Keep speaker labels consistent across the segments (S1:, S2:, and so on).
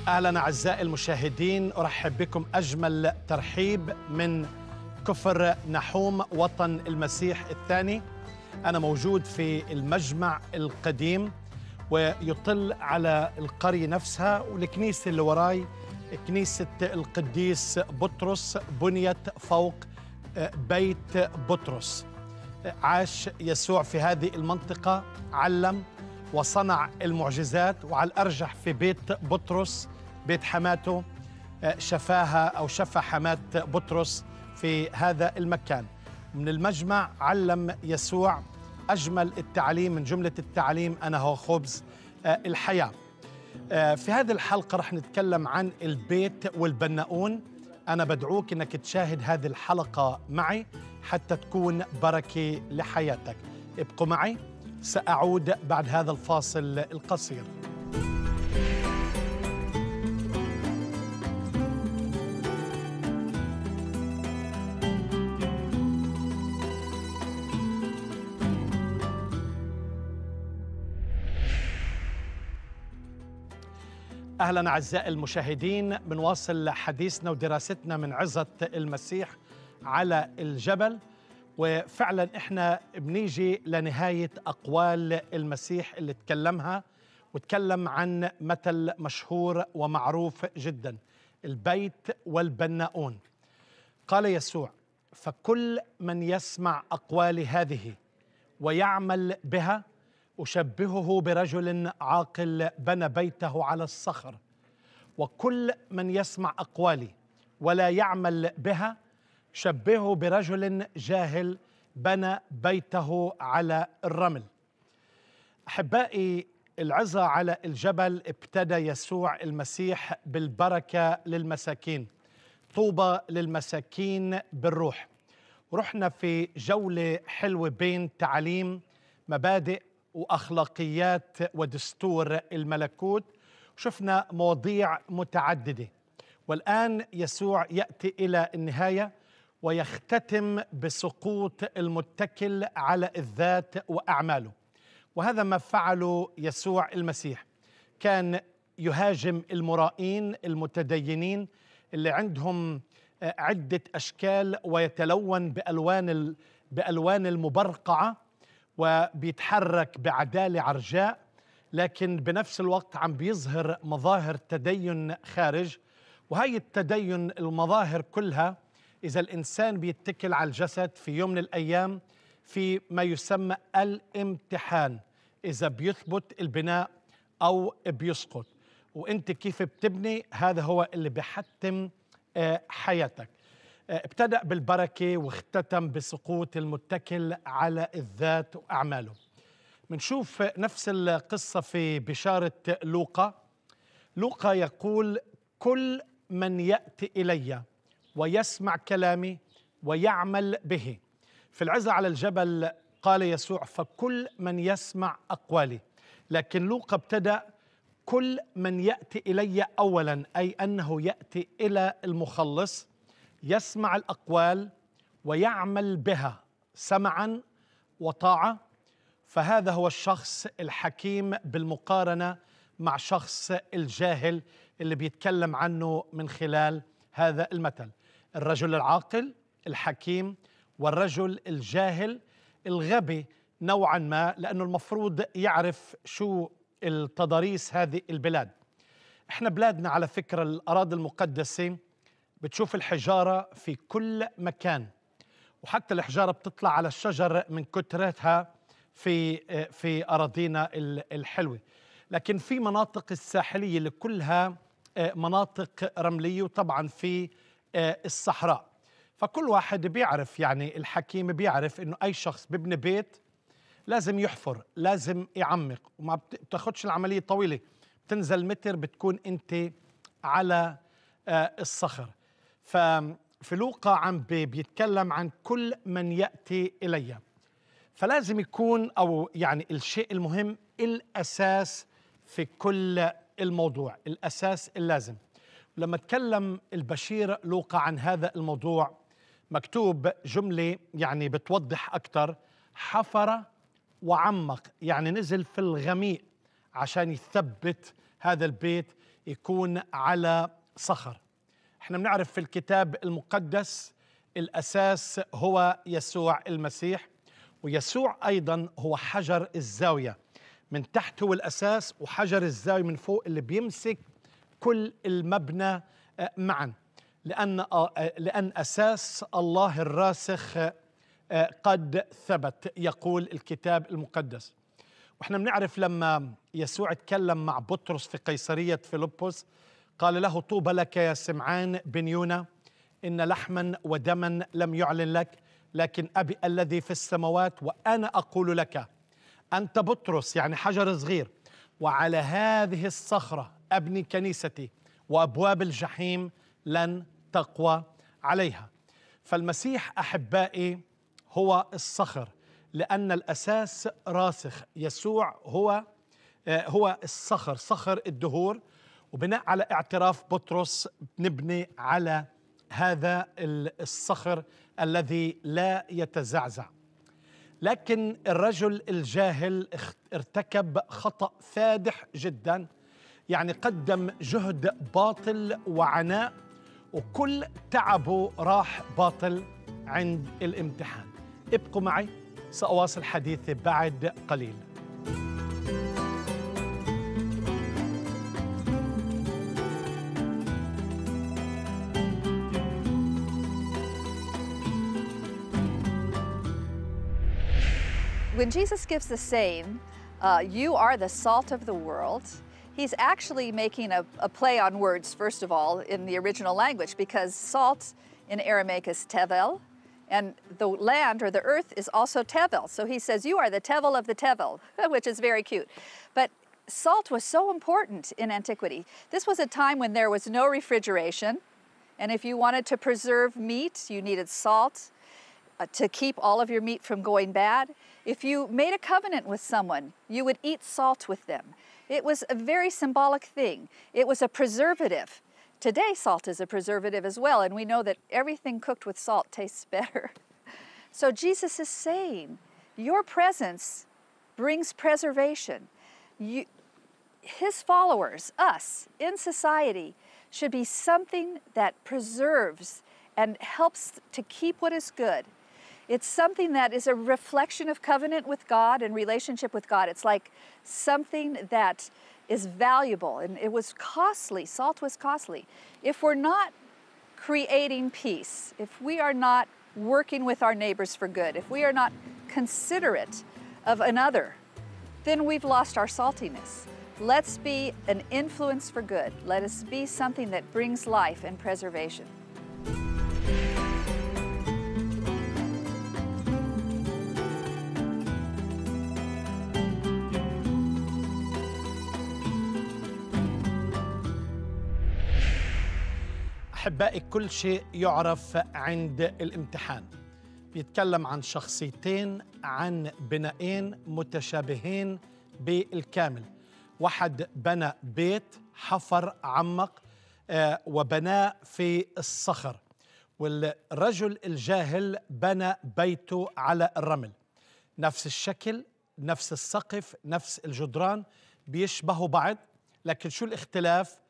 S1: أهلا أعزائي المشاهدين، أرحب بكم أجمل ترحيب من كفر نحوم وطن المسيح الثاني. أنا موجود في المجمع القديم ويطل على القرية نفسها، والكنيسة اللي وراي كنيسة القديس بطرس بنيت فوق بيت بطرس. عاش يسوع في هذه المنطقة، علم وصنع المعجزات، وعلى الأرجح في بيت بطرس بيت حماته شفاها أو شفى حماة بطرس في هذا المكان. من المجمع علم يسوع أجمل التعليم، من جملة التعليم أنا هو خبز الحياة. في هذه الحلقة رح نتكلم عن البيت والبناؤون. أنا بدعوك أنك تشاهد هذه الحلقة معي حتى تكون بركة لحياتك. ابقوا معي، سأعود بعد هذا الفاصل القصير. أهلا أعزائي المشاهدين، بنواصل حديثنا ودراستنا من عظة المسيح على الجبل، وفعلا إحنا بنيجي لنهاية أقوال المسيح اللي تكلمها، وتكلم عن مثل مشهور ومعروف جدا: البيت والبناؤون. قال يسوع: فكل من يسمع أقوالي هذه ويعمل بها أشبهه برجل عاقل بنى بيته على الصخر. وكل من يسمع أقوالي ولا يعمل بها شبهه برجل جاهل بنى بيته على الرمل. أحبائي، العظة على الجبل ابتدى يسوع المسيح بالبركة للمساكين، طوبى للمساكين بالروح. ورحنا في جولة حلوة بين تعليم مبادئ وأخلاقيات ودستور الملكوت، وشفنا مواضيع متعددة. والآن يسوع يأتي إلى النهاية ويختتم بسقوط المتكل على الذات وأعماله. وهذا ما فعله يسوع المسيح. كان يهاجم المرائين المتدينين اللي عندهم عدة أشكال ويتلون بألوان المبرقعة وبيتحرك بعدالة عرجاء، لكن بنفس الوقت عم بيظهر مظاهر تدين خارج. وهي التدين المظاهر كلها، إذا الإنسان بيتكل على الجسد في يوم من الأيام في ما يسمى الامتحان، إذا بيثبت البناء أو بيسقط. وإنت كيف بتبني، هذا هو اللي بيحتم حياتك. ابتدأ بالبركة واختتم بسقوط المتكل على الذات وأعماله. منشوف نفس القصة في بشارة لوقا. لوقا يقول: كل من يأتي إلي ويسمع كلامي ويعمل به. في العظة على الجبل قال يسوع: فكل من يسمع أقوالي. لكن لوقا ابتدأ: كل من يأتي إلي أولا، أي أنه يأتي إلى المخلص، يسمع الأقوال ويعمل بها سمعا وطاعة، فهذا هو الشخص الحكيم بالمقارنة مع شخص الجاهل اللي بيتكلم عنه من خلال هذا المثل. الرجل العاقل الحكيم والرجل الجاهل الغبي نوعا ما، لأنه المفروض يعرف شو التضاريس هذه البلاد. احنا بلادنا على فكرة الأراضي المقدسة بتشوف الحجارة في كل مكان، وحتى الحجارة بتطلع على الشجر من كترتها في أراضينا الحلوة. لكن في مناطق الساحلية اللي كلها مناطق رملية، وطبعا في الصحراء. فكل واحد بيعرف، يعني الحكيم بيعرف إنه أي شخص بيبني بيت لازم يحفر، لازم يعمق، وما بتاخدش العملية طويلة، بتنزل متر بتكون أنت على الصخر. ففي لوقا عم بيتكلم عن كل من يأتي إلي، فلازم يكون، أو يعني الشيء المهم، الأساس في كل الموضوع، الأساس اللازم. لما تكلم البشير لوقا عن هذا الموضوع مكتوب جملة يعني بتوضح أكتر: حفر وعمق، يعني نزل في الغميق عشان يثبت هذا البيت، يكون على صخر. احنا بنعرف في الكتاب المقدس الأساس هو يسوع المسيح، ويسوع أيضا هو حجر الزاوية، من تحت هو الأساس وحجر الزاوية من فوق اللي بيمسك كل المبنى معا، لأن أساس الله الراسخ قد ثبت، يقول الكتاب المقدس. واحنا بنعرف لما يسوع اتكلم مع بطرس في قيصرية فيلبس قال له: طوبى لك يا سمعان بن يونا، إن لحما ودما لم يعلن لك، لكن أبي الذي في السماوات. وأنا أقول لك أنت بطرس، يعني حجر صغير، وعلى هذه الصخرة أبني كنيستي، وأبواب الجحيم لن تقوى عليها. فالمسيح أحبائي هو الصخر، لأن الأساس راسخ. يسوع هو الصخر، صخر الدهور، وبناء على اعتراف بطرس نبني على هذا الصخر الذي لا يتزعزع. لكن الرجل الجاهل ارتكب خطأ فادح جدا، يعني قدم جهد باطل وعناء، وكل تعبه راح باطل عند الامتحان. ابقوا معي، سأواصل حديثي بعد قليل.
S2: When Jesus gives the saying, you are the salt of the world, he's actually making a play on words, first of all, in the original language, because salt in Aramaic is tevel, and the land or the earth is also tevel. So he says, you are the tevel of the tevel, which is very cute. But salt was so important in antiquity. This was a time when there was no refrigeration, and if you wanted to preserve meat, you needed salt to keep all of your meat from going bad. If you made a covenant with someone, you would eat salt with them. It was a very symbolic thing. It was a preservative. Today, salt is a preservative as well, and we know that everything cooked with salt tastes better. So Jesus is saying, your presence brings preservation. His followers, us, in society, should be something that preserves and helps to keep what is good. It's something that is a reflection of covenant with God and relationship with God. It's like something that is valuable, and it was costly. Salt was costly. If we're not creating peace, if we are not working with our neighbors for good, if we are not considerate of another, then we've lost our saltiness. Let's be an influence for good. Let us be something that brings life and preservation.
S1: أحبائي، كل شيء يعرف عند الامتحان. بيتكلم عن شخصيتين، عن بنائين متشابهين بالكامل. واحد بنى بيت، حفر، عمق، وبناه في الصخر، والرجل الجاهل بنى بيته على الرمل. نفس الشكل، نفس السقف، نفس الجدران، بيشبهوا بعض، لكن شو الاختلاف؟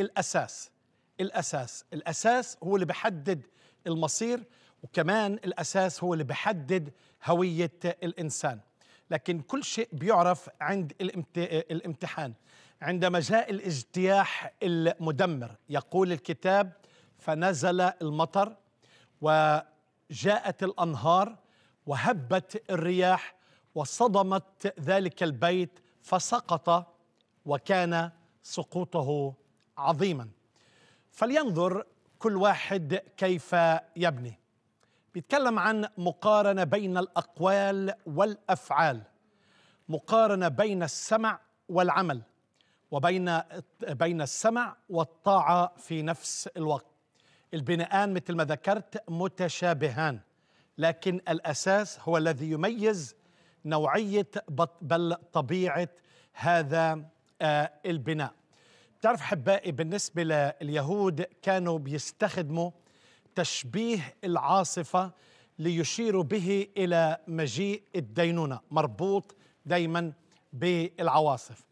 S1: الأساس هو اللي بيحدد المصير، وكمان الأساس هو اللي بيحدد هوية الإنسان. لكن كل شيء بيعرف عند الامتحان. عندما جاء الاجتياح المدمر، يقول الكتاب: فنزل المطر وجاءت الأنهار وهبت الرياح وصدمت ذلك البيت فسقط، وكان سقوطه عظيما. فلينظر كل واحد كيف يبني. بيتكلم عن مقارنة بين الأقوال والأفعال، مقارنة بين السمع والعمل، وبين السمع والطاعة في نفس الوقت. البناءان مثل ما ذكرت متشابهان، لكن الأساس هو الذي يميز نوعية بل طبيعة هذا البناء. تعرف أحبائي، بالنسبة لليهود كانوا بيستخدموا تشبيه العاصفة ليشيروا به إلى مجيء الدينونة، مربوط دايما بالعواصف.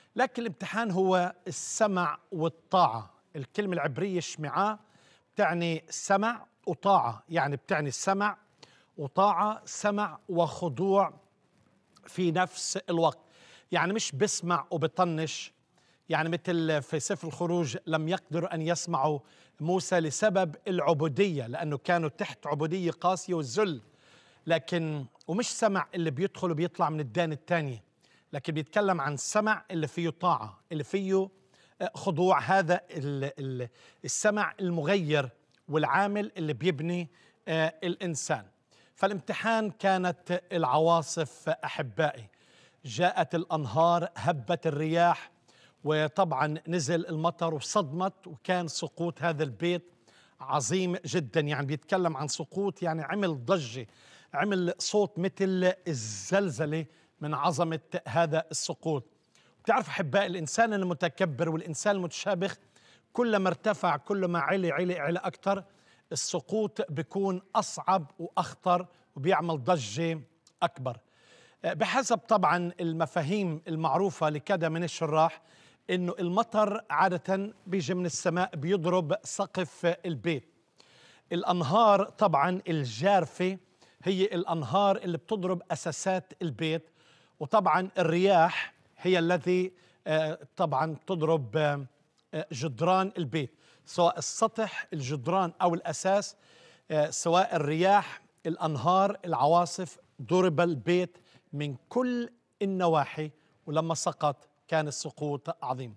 S1: لكن الامتحان هو السمع والطاعة. الكلمة العبرية شمعاء بتعني سمع وطاعة، يعني بتعني السمع وطاعة، سمع وخضوع في نفس الوقت. يعني مش بسمع وبطنش، يعني مثل في سفر الخروج لم يقدروا أن يسمعوا موسى لسبب العبودية، لأنه كانوا تحت عبودية قاسية والذل. لكن ومش سمع اللي بيدخل وبيطلع من الدان الثانية، لكن بيتكلم عن السمع اللي فيه طاعة، اللي فيه خضوع. هذا السمع المغير والعامل اللي بيبني الإنسان. فالامتحان كانت العواصف أحبائي، جاءت الأنهار، هبت الرياح، وطبعا نزل المطر وصدمت، وكان سقوط هذا البيت عظيم جدا. يعني بيتكلم عن سقوط، يعني عمل ضجة، عمل صوت مثل الزلزلة من عظمة هذا السقوط. بتعرف أحبائي، الإنسان المتكبر والإنسان المتشابخ كلما ارتفع، كلما علي أكتر، السقوط بيكون أصعب وأخطر وبيعمل ضجة أكبر. بحسب طبعا المفاهيم المعروفة لكذا من الشراح، إنه المطر عادة بيجي من السماء بيضرب سقف البيت. الأنهار طبعا الجارفة هي الأنهار اللي بتضرب أساسات البيت، وطبعا الرياح هي الذي طبعا تضرب جدران البيت، سواء السطح، الجدران أو الأساس. سواء الرياح، الأنهار، العواصف، ضرب البيت من كل النواحي، ولما سقط كان السقوط عظيم.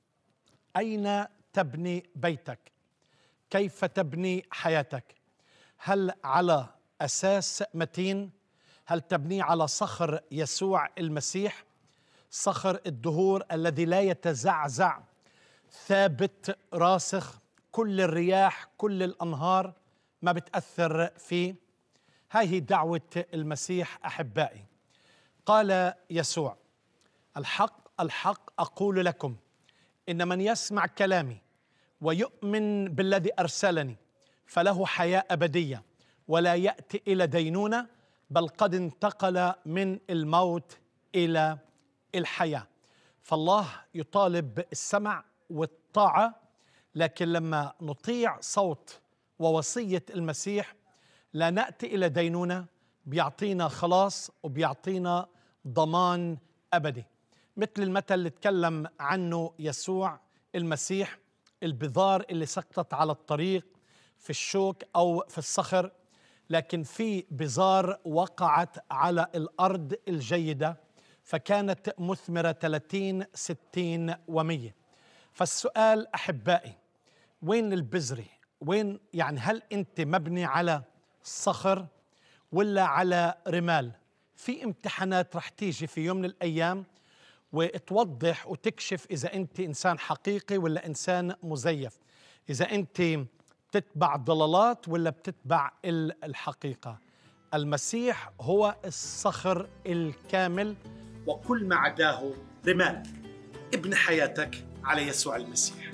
S1: أين تبني بيتك؟ كيف تبني حياتك؟ هل على أساس متين؟ هل تبني على صخر يسوع المسيح، صخر الدهور الذي لا يتزعزع، ثابت راسخ، كل الرياح كل الأنهار ما بتأثر فيه؟ هاي هي دعوة المسيح أحبائي. قال يسوع: الحق الحق أقول لكم، إن من يسمع كلامي ويؤمن بالذي أرسلني فله حياة أبدية، ولا يأتي إلى دينونة، بل قد انتقل من الموت إلى الحياة. فالله يطالب بالسمع والطاعة، لكن لما نطيع صوت ووصية المسيح لا نأتي إلى دينونة، بيعطينا خلاص وبيعطينا ضمان أبدي. مثل المثل اللي تكلم عنه يسوع المسيح، البذار اللي سقطت على الطريق في الشوك أو في الصخر، لكن في بذار وقعت على الأرض الجيدة فكانت مثمرة 30 60 و100. فالسؤال أحبائي، وين البذرة؟ وين يعني هل أنت مبني على صخر ولا على رمال؟ في امتحانات رح تيجي في يوم من الأيام وتوضح وتكشف إذا أنت إنسان حقيقي ولا إنسان مزيف، إذا أنت بتتبع ضلالات ولا بتتبع الحقيقة. المسيح هو الصخر الكامل، وكل ما عداه رمال. ابن حياتك على يسوع المسيح.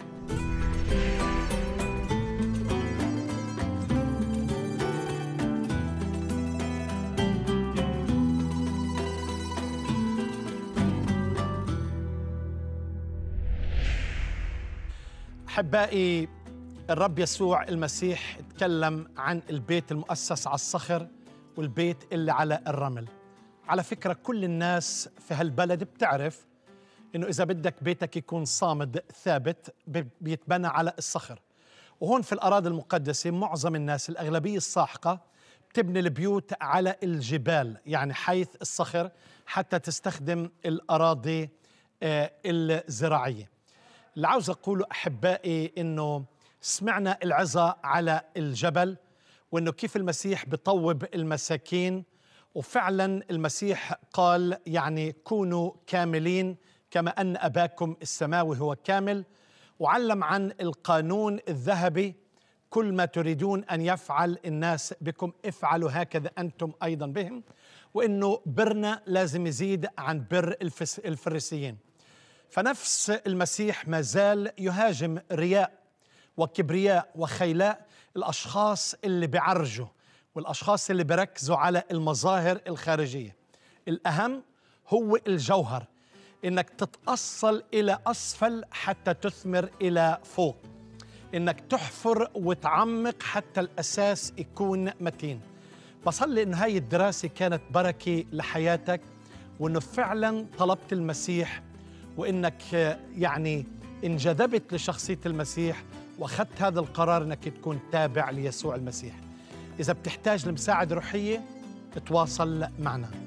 S1: أحبائي، الرب يسوع المسيح تكلم عن البيت المؤسس على الصخر والبيت اللي على الرمل. على فكرة كل الناس في هالبلد بتعرف إنه إذا بدك بيتك يكون صامد ثابت بيتبنى على الصخر. وهون في الأراضي المقدسة معظم الناس، الأغلبية الساحقة، بتبني البيوت على الجبال، يعني حيث الصخر، حتى تستخدم الأراضي الزراعية. اللي عاوز أقوله أحبائي إنه سمعنا العظة على الجبل، وإنه كيف المسيح بطوب المساكين، وفعلا المسيح قال يعني كونوا كاملين كما أن أباكم السماوي هو كامل، وعلم عن القانون الذهبي: كل ما تريدون أن يفعل الناس بكم افعلوا هكذا أنتم أيضا بهم، وإنه برنا لازم يزيد عن بر الفريسيين. فنفس المسيح ما زال يهاجم رياء وكبرياء وخيلاء الأشخاص اللي بيعرجوا والأشخاص اللي بيركزوا على المظاهر الخارجية. الأهم هو الجوهر. إنك تتأصل إلى أسفل حتى تثمر إلى فوق، إنك تحفر وتعمق حتى الأساس يكون متين. بصلي إن هاي الدراسة كانت بركة لحياتك، وإنه فعلا طلبت المسيح، وإنك يعني انجذبت لشخصية المسيح وأخذت هذا القرار إنك تكون تابع ليسوع المسيح. إذا بتحتاج لمساعدة روحية تواصل معنا.